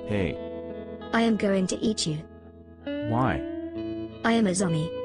Hey, I am going to eat you. why? I am a zombie.